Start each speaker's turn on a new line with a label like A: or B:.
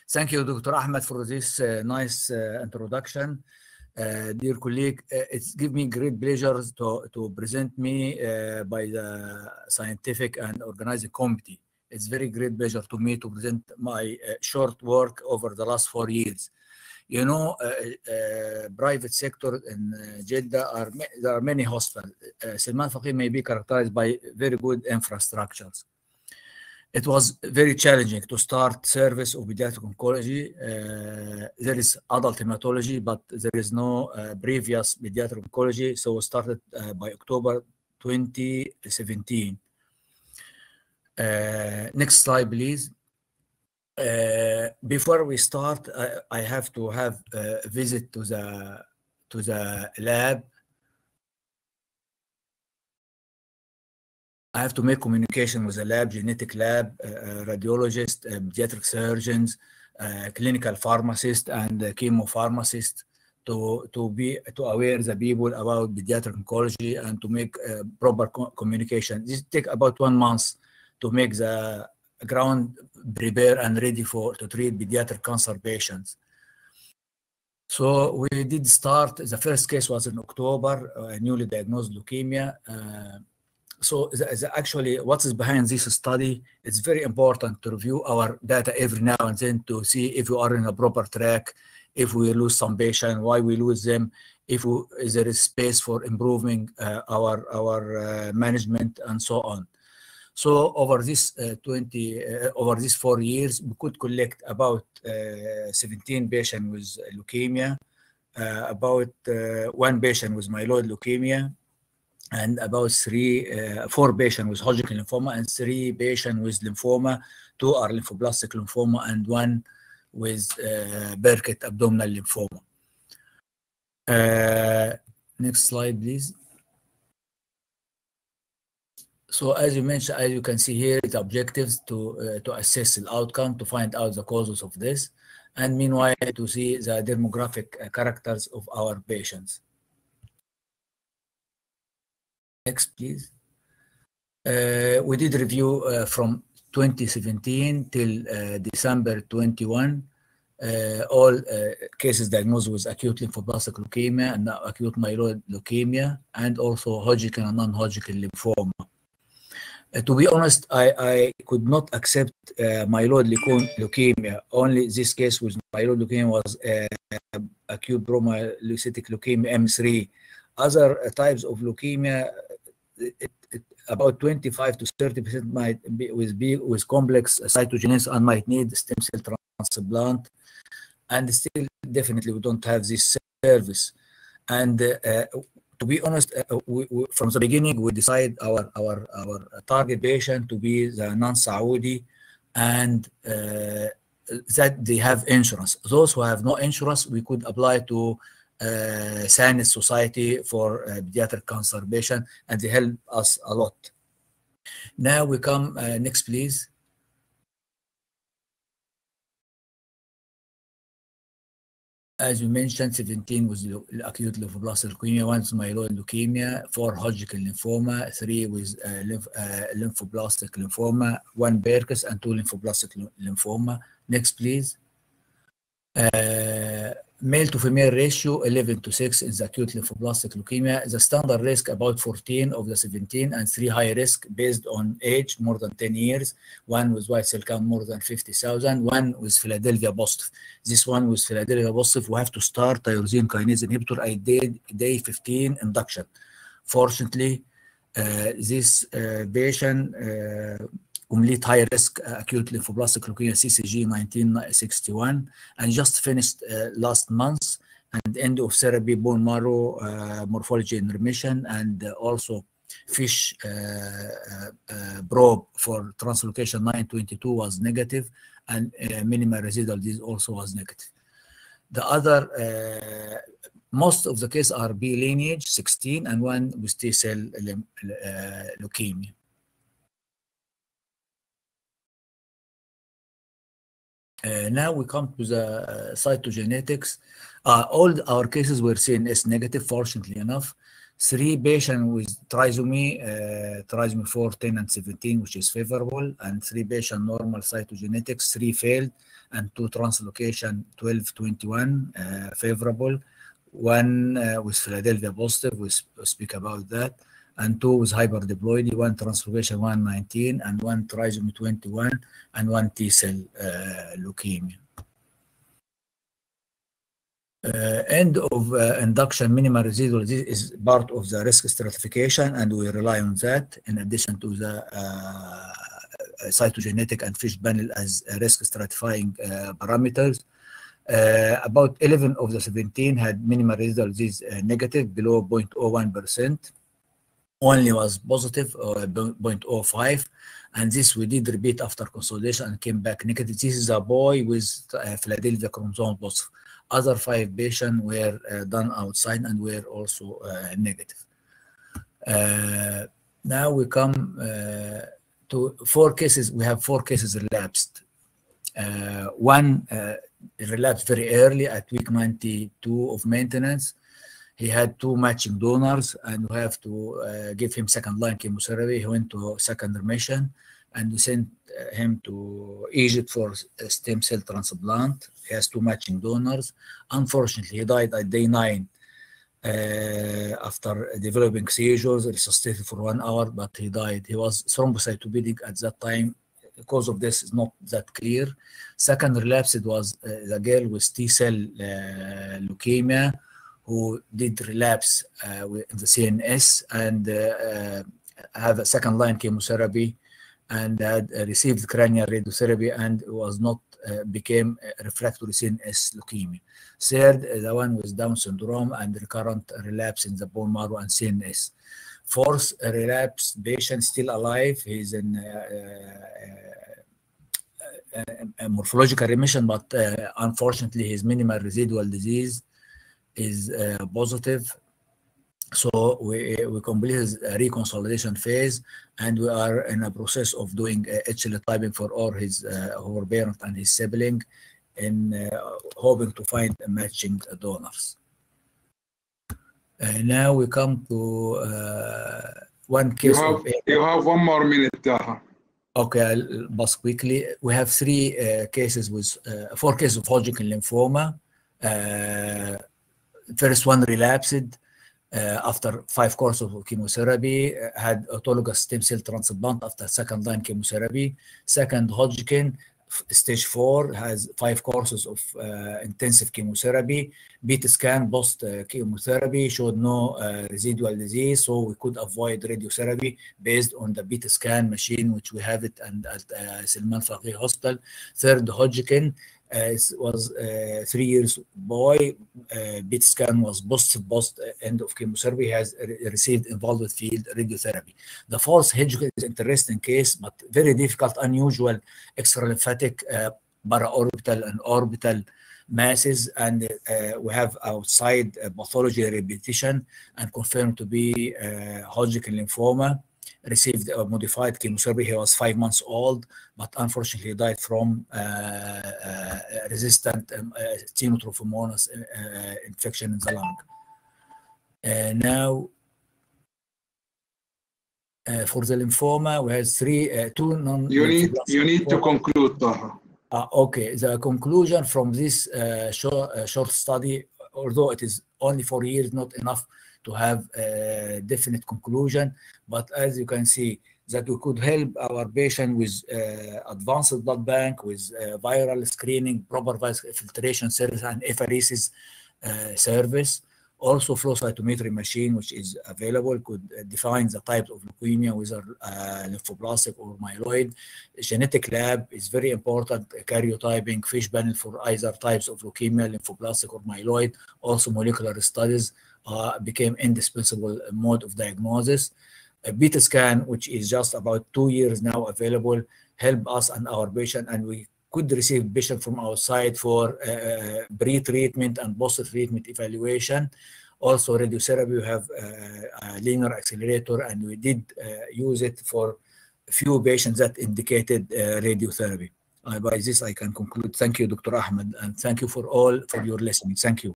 A: Thank you, Dr. Ahmed, for this nice introduction. Dear colleague, it's give me great pleasure to present me by the scientific and organizing committee. It's very great pleasure to me to present my short work over the last 4 years. You know, private sector in Jeddah there are many hospitals. Salman Faqih may be characterized by very good infrastructures. It was very challenging to start service of pediatric oncology. There is adult hematology, but there is no previous pediatric oncology. So we started by October 2017. Next slide, please. Before we start, I have to have a visit to the lab. I have to make communication with the lab, genetic lab, radiologist, pediatric surgeons, clinical pharmacist, and chemopharmacist to aware the people about pediatric oncology and to make proper communication. This take about 1 month to make the ground prepare and ready to treat pediatric cancer patients. So we did start. The first case was in October, newly diagnosed leukemia. So actually, what is behind this study? It's very important to review our data every now and then to see if we are in a proper track, if we lose some patient, why we lose them, if there is space for improving our management and so on. So over this 4 years, we could collect about 17 patients with leukemia, about 1 patient with myeloid leukemia, and about 4 patients with Hodgkin lymphoma, and 3 patients with lymphoma. 2 are lymphoblastic lymphoma, and 1 with Burkitt abdominal lymphoma. Next slide, please. So as you mentioned, as you can see here, the objectives to assess the outcome, to find out the causes of this, and meanwhile to see the demographic characters of our patients. Next, please. We did review from 2017 till December 21, all cases diagnosed with acute lymphoblastic leukemia and acute myeloid leukemia, and also Hodgkin and non-Hodgkin lymphoma. To be honest, I could not accept myeloid leukemia. Only this case with myeloid leukemia was acute promyelocytic leukemia M3. Other types of leukemia, about 25 to 30% might be with complex cytogenesis and might need stem cell transplant, and still definitely we don't have this service. And to be honest, from the beginning we decide our target patient to be the non-Saudi and that they have insurance. Those who have no insurance, we could apply to SANES Society for Pediatric Cancer Patient, and they help us a lot. Now we come, next please. As you mentioned, 17 was acute lymphoblastic leukemia, 1 is myeloid leukemia, 4 Hodgkin lymphoma, 3 with lymphoblastic lymphoma, 1 Burkitt, and 2 lymphoblastic lymphoma. Next, please. Male to female ratio 11:6 in the acute lymphoblastic leukemia. The standard risk about 14 of the 17, and 3 high risk based on age, more than 10 years. 1 with white cell count more than 50,000. 1 with Philadelphia positive. This one with Philadelphia positive, we have to start tyrosine kinase inhibitor at day 15 induction. Fortunately, this patient complete high risk acute lymphoblastic leukemia CCG 1961 and just finished last month, and end of therapy bone marrow morphology in remission, and also FISH probe for translocation 922 was negative, and minimal residual disease also was negative. The other most of the cases are B lineage 16 and 1 with T cell leukemia. Now we come to the cytogenetics. All our cases were CNS negative, fortunately enough. 3 patients with trisomy 4, 10, and 17, which is favorable, and 3 patients normal cytogenetics, 3 failed, and 2 translocation 12, 21 favorable, 1 with Philadelphia positive, we speak about that, and 2 with hyperdiploidy, 1 translocation 119, and 1 trisomy 21, and 1 T-cell leukemia. End of induction minimal residual disease is part of the risk stratification, and we rely on that in addition to the cytogenetic and FISH panel as risk stratifying parameters. About 11 of the 17 had minimal residual disease negative below 0.01%. Only was positive 0.05, and this we did repeat after consolidation and came back negative. This is a boy with Philadelphia chromosome positive. Other 5 patients were done outside and were also negative. Now we come to 4 cases. We have 4 cases relapsed. 1 relapsed very early at week 92 of maintenance. He had 2 matching donors, and we have to give him second-line chemotherapy. He went to second remission, and we sent him to Egypt for a stem cell transplant. He has 2 matching donors. Unfortunately, he died at day 9 after developing seizures, resuscitated for 1 hour, but he died. He was thrombocytopenic at that time. The cause of this is not that clear. Second relapse, it was the girl with T-cell leukemia who did relapse with the CNS and have a second-line chemotherapy and had received cranial radiotherapy and was not became refractory CNS leukemia. Third, the one with Down syndrome and recurrent relapse in the bone marrow and CNS. Fourth, a relapsed patient still alive. He's in a morphological remission, but unfortunately his minimal residual disease is positive. So we completed a reconsolidation phase, and we are in a process of doing HLA typing for all his our parent and his sibling, in hoping to find matching donors. Now we come to 1 case.
B: You have 1 more minute, Taha.
A: Okay, I'll buzz quickly. We have 3 cases with 4 cases of Hodgkin lymphoma. First one relapsed after 5 courses of chemotherapy, had autologous stem cell transplant after second-line chemotherapy. Second, Hodgkin, stage 4, has 5 courses of intensive chemotherapy. PET scan post chemotherapy showed no residual disease, so we could avoid radiotherapy based on the PET scan machine, which we have it and at Salman Faqih Hospital. Third, Hodgkin was 3 years boy. PET scan was positive post end of chemotherapy, has received involved field radiotherapy. The fourth, Hodgkin, is an interesting case, but very difficult, unusual extralymphatic paraorbital and orbital masses, and we have outside pathology repetition and confirmed to be Hodgkin lymphoma. Received a modified chemotherapy. He was 5 months old, but unfortunately died from resistant Pneumotrophomonas infection in the lung. Now, for the lymphoma, we have 2 non.
B: You need to conclude, Taha.
A: Okay, the conclusion from this short study, although it is only 4 years, not enough to have a definite conclusion, but as you can see, that we could help our patient with advanced blood bank, with viral screening, proper viral filtration service, and apheresis service. Also, flow cytometry machine, which is available, could define the types of leukemia, whether lymphoblastic or myeloid. Genetic lab is very important, karyotyping, FISH panel for either types of leukemia, lymphoblastic or myeloid. Also, molecular studies became indispensable mode of diagnosis. A PET scan, which is just about 2 years now available, help us and our patient, and we could receive patient from outside for pre-treatment and post-treatment evaluation. Also, radiotherapy, we have a linear accelerator, and we did use it for a few patients that indicated radiotherapy. By this, I can conclude. Thank you, Dr. Ahmed, and thank you for all for your listening. Thank you.